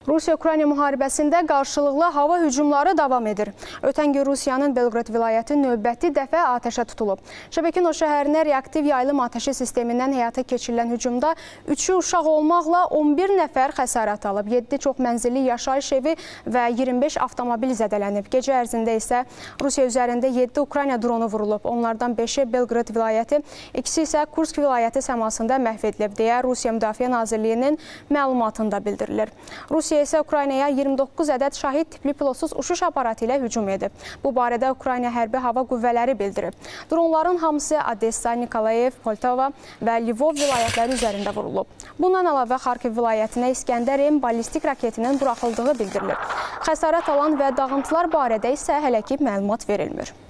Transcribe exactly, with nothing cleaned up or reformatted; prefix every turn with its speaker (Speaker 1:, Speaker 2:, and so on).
Speaker 1: Rusiya-Ukrayna müharibəsində qarşılıqlı hava hücumları davam edir. Ötən gün Rusiyanın Belqrad vilayəti növbəti dəfə atəşə tutulub. Şəbəkino şəhərinə reaktiv yaylım atəşi sistemindən həyata keçirilən hücumda üçü uşaq olmaqla on bir nəfər xəsarət alıb. yeddi çox mənzilli yaşayış evi və iyirmi beş avtomobil zədələnib. Gecə ərzində isə Rusiya üzərində yeddi Ukrayna dronu vurulub. Onlardan beşi Belqrad vilayəti, ikisi isə Kursk vilayəti səmasında məhv edilib, deyə Rusiya Müdafiə Nazirliyinin məlumatında bildirilir. Rusiya isə Ukraynaya iyirmi doqquz ədəd şahid tipli pilotsuz uçuş aparatı ilə hücum edib. Bu barədə Ukrayna hərbi hava qüvvələri bildirib. Dronların hamısı Odessa, Nikolayev, Poltava və Lvov vilayətləri üzərində vurulub. Bundan əlavə Xarkiv vilayətinə İskəndər M ballistik raketinin buraxıldığı bildirilir. Xəsarət alan və dağıntılar barədə isə hələ ki məlumat verilmir.